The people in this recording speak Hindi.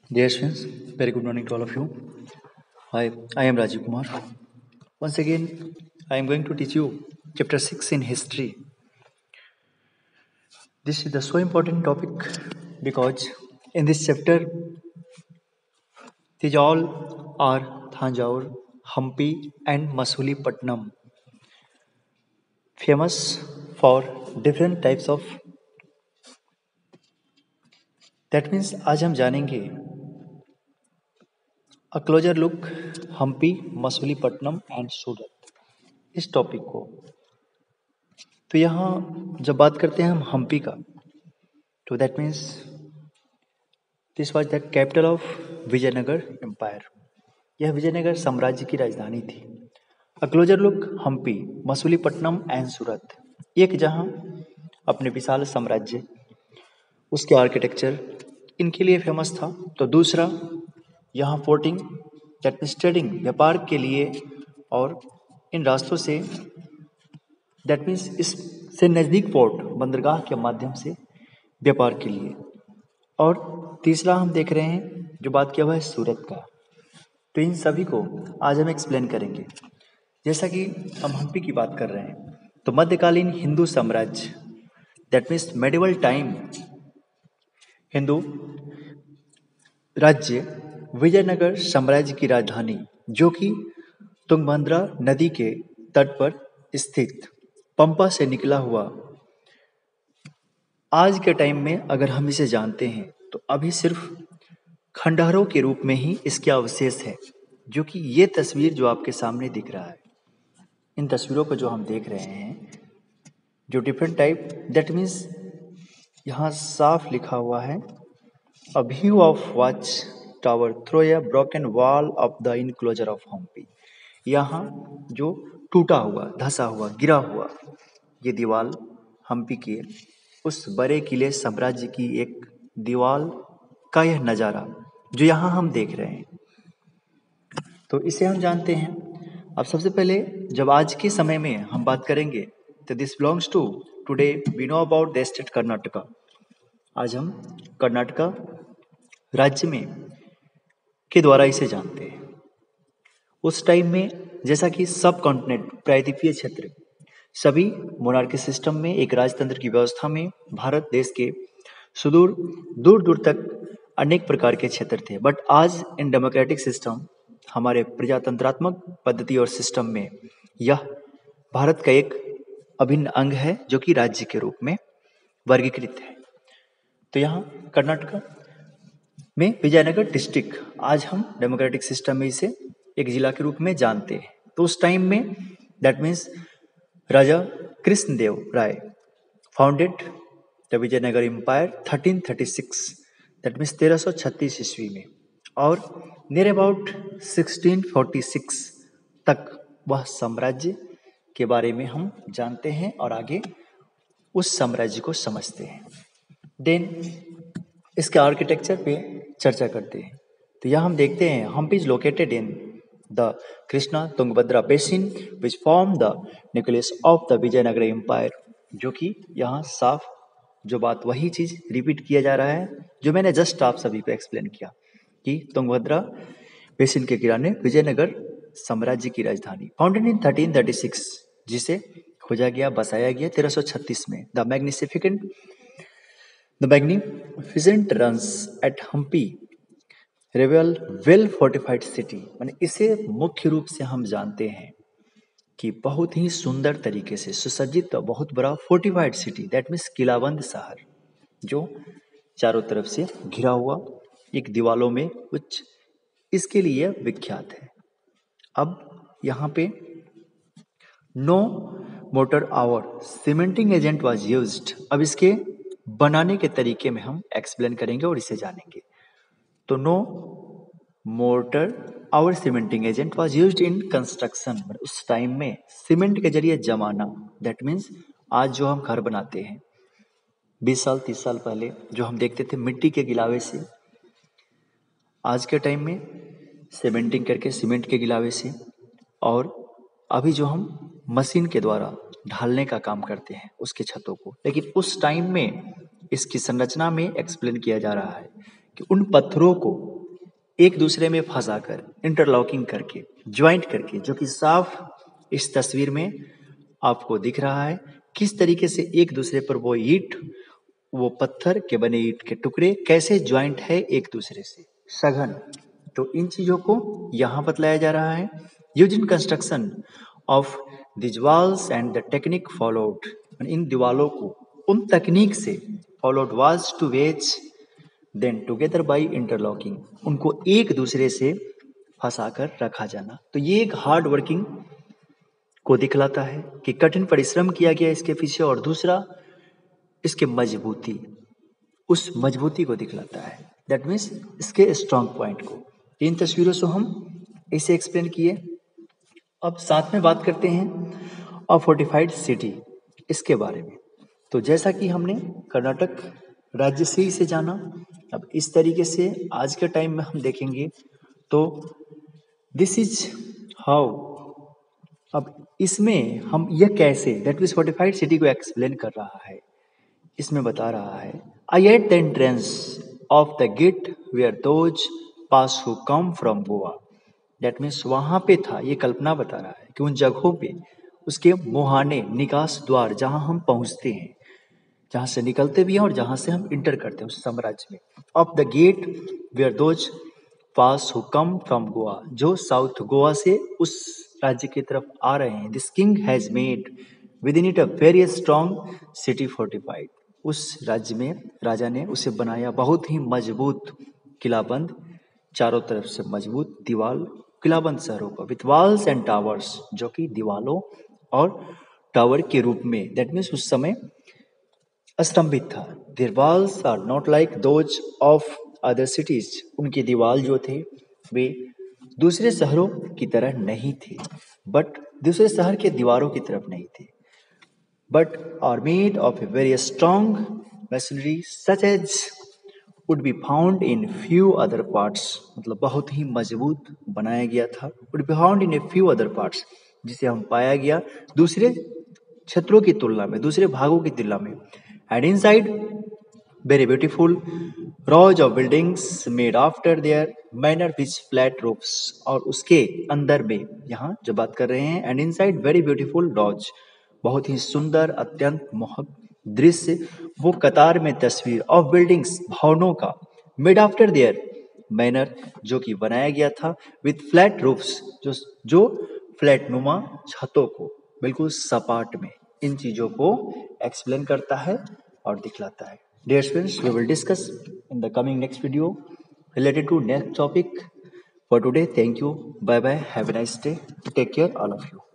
Dear students, very good morning to all of you. I am Rajiv Kumar. Once again, I am going to teach you chapter 6 in history. This is the so important topic because in this chapter, these all are Thanjavur, Hampi, and Masulipattnam, famous for different types of. That means आज हम जानेंगे a closer look Hampi Masulipatnam and Surat इस टॉपिक को। तो यहाँ जब बात करते हैं हम हम्पी का, तो that means this was the capital of Vijayanagar empire. यह विजयनगर साम्राज्य की राजधानी थी। A closer look Hampi Masulipatnam and Surat, एक जहाँ अपने विशाल साम्राज्य, उसके आर्किटेक्चर इनके लिए फेमस था, तो दूसरा यहाँ पोर्टिंग दैट मीन्स ट्रेडिंग व्यापार के लिए और इन रास्तों से दैट मीन्स इससे नज़दीक पोर्ट बंदरगाह के माध्यम से व्यापार के लिए। और तीसरा हम देख रहे हैं जो बात किया हुआ है सूरत का। तो इन सभी को आज हम एक्सप्लेन करेंगे। जैसा कि हम हम्पी की बात कर रहे हैं, तो मध्यकालीन हिंदू साम्राज्य that means medieval time Hindu राज्य विजयनगर साम्राज्य की राजधानी, जो कि तुंगभद्रा नदी के तट पर स्थित पंपा से निकला हुआ, आज के टाइम में अगर हम इसे जानते हैं तो अभी सिर्फ खंडहरों के रूप में ही इसके अवशेष है। जो कि ये तस्वीर जो आपके सामने दिख रहा है, इन तस्वीरों को जो हम देख रहे हैं, जो डिफरेंट टाइप दैट मीन्स यहाँ साफ लिखा हुआ है a view of watch tower through a broken wall of the enclosure of Hampi. यहाँ जो टूटा हुआ, धसा हुआ, गिरा हुआ ये दीवार हम्पी के उस बड़े किले साम्राज्य की एक दीवार का यह नज़ारा जो यहाँ हम देख रहे हैं, तो इसे हम जानते हैं। अब सबसे पहले जब आज के समय में हम बात करेंगे, तो this belongs to today we know about the state Karnataka. आज हम कर्नाटका राज्य में के द्वारा इसे जानते हैं। उस टाइम में जैसा कि सब कॉन्टिनेंट प्रायद्वीपीय क्षेत्र सभी मोनार्की सिस्टम में एक राजतंत्र की व्यवस्था में भारत देश के सुदूर दूर दूर तक अनेक प्रकार के क्षेत्र थे। बट आज इन डेमोक्रेटिक सिस्टम, हमारे प्रजातंत्रात्मक पद्धति और सिस्टम में यह भारत का एक अभिन्न अंग है जो कि राज्य के रूप में वर्गीकृत है। तो यहाँ कर्नाटका में विजयनगर डिस्ट्रिक्ट, आज हम डेमोक्रेटिक सिस्टम में इसे एक जिला के रूप में जानते हैं। तो उस टाइम में that means Raja Krishnadeva Raya founded the Vijayanagar empire 1336, that means 1336 ईस्वी में, और नियर अबाउट 1646 तक वह साम्राज्य के बारे में हम जानते हैं और आगे उस साम्राज्य को समझते हैं। देन इसके आर्किटेक्चर पे चर्चा करते हैं। तो यहाँ हम देखते हैं Hampi is located in the Krishna Tungabhadra basin which form the nucleus of the Vijayanagar empire, जो कि यहाँ साफ जो बात वही चीज रिपीट किया जा रहा है जो मैंने जस्ट आप सभी को एक्सप्लेन किया कि तुंगभद्रा बेसिन के किनारे विजयनगर साम्राज्य की राजधानी फाउंडेड इन 1336, जिसे खोजा गया, बसाया गया 1336 में। The magnificent ruins at Hampi reveal well fortified city, माने इसे मुख्य रूप से हम जानते हैं कि बहुत ही सुंदर तरीके से सुसज्जित बहुत बड़ा फोर्टिफाइड सिटी, दैट मीन्स किलाबंद शहर, जो चारों तरफ से घिरा हुआ एक दीवालों में कुछ इसके लिए विख्यात है। अब यहाँ पे no mortar or cementing agent was used. अब इसके बनाने के तरीके में हम एक्सप्लेन करेंगे और इसे जानेंगे। तो no mortar or cementing agent was used in construction, उस टाइम में सीमेंट के जरिए जमाना, दैट मीन्स आज जो हम घर बनाते हैं 20 साल 30 साल पहले जो हम देखते थे मिट्टी के गिलावे से, आज के टाइम में सीमेंटिंग करके सीमेंट के गिलावे से, और अभी जो हम मशीन के द्वारा ढालने का काम करते हैं उसके छतों को। लेकिन उस टाइम में इसकी संरचना में एक्सप्लेन किया जा रहा है कि उन पत्थरों को एक दूसरे में फंसाकर, इंटरलॉकिंग करके, ज्वाइंट करके, जो कि साफ इस तस्वीर में आपको दिख रहा है, किस तरीके से एक दूसरे पर वो ईंट, वो पत्थर के बने ईंट के टुकड़े कैसे ज्वाइंट है एक दूसरे से, सघन। तो इन चीजों को यहाँ बतलाया जा रहा है। Using construction of these walls and the technique followed, इन दीवालों को उन तकनीक से followed was to wedge them together by interlocking, उनको एक दूसरे से फंसाकर रखा जाना। तो ये एक हार्ड वर्किंग को दिखलाता है कि कठिन परिश्रम किया गया इसके पीछे, और दूसरा इसके मजबूती, उस मजबूती को दिखलाता है। दैट मीन्स इसके स्ट्रॉन्ग पॉइंट को। इन तस्वीरों से हम इसे एक्सप्लेन किए। अब साथ में बात करते हैं अ फोर्टिफाइड सिटी, इसके बारे में। तो जैसा कि हमने कर्नाटक राज्य से इसे जाना, अब इस तरीके से आज के टाइम में हम देखेंगे तो दिस इज हाउ, अब इसमें हम यह कैसे, दैट मीन्स फोर्टिफाइड सिटी को एक्सप्लेन कर रहा है। इसमें बता रहा है, I at the entrance of the gate where those pass who come from Goa, that means वहां पे था, ये कल्पना बता रहा है कि उन जगहों पे उसके मुहाने, निकास द्वार, जहां हम पहुंचते हैं, जहां से निकलते भी हैं और जहां से हम इंटर करते हैं उस साम्राज्य में। Of the gate where those pass who come from Goa, जो साउथ गोवा से उस राज्य की तरफ आ रहे हैं। This king has made within it a very strong city fortified, उस राज्य में राजा ने उसे बनाया बहुत ही मजबूत किलाबंद, चारों तरफ से मजबूत दीवार, किलाबंद शहरों का, विथ वॉल्स एंड टावर्स, जो कि दीवालों और टावर के रूप में, दैट मीन्स उस समय स्तंभित था। Their walls are not like those of other cities, उनकी दीवार जो थे वे दूसरे शहरों की तरह नहीं थे, बट दूसरे शहर के दीवारों की तरफ नहीं थे, but are made of a very strong machinery such as would be found in few other parts, मतलब बहुत ही मजबूत बनाया गया था। Would be found in a few other parts, जिसे हम पाया गया दूसरे क्षेत्रों की तुलना में, दूसरे भागों की तुलना में। And inside very beautiful rows of buildings made after their manner with flat roofs, और उसके अंदर में यहाँ जो बात कर रहे हैं, and inside very beautiful rows, बहुत ही सुंदर, अत्यंत मोहक दृश्य, वो कतार में तस्वीर ऑफ बिल्डिंग्स, भवनों का, मेड आफ्टर देयर मैनर, जो कि बनाया गया था, विथ फ्लैट रूफ्स, जो फ्लैट नुमा छतों को, बिल्कुल सपाट में, इन चीजों को एक्सप्लेन करता है और दिखलाता है। Dear students, we will discuss in the coming next video related to next topic. For today, thank you. Bye bye. Have a nice day. Take care, all of you.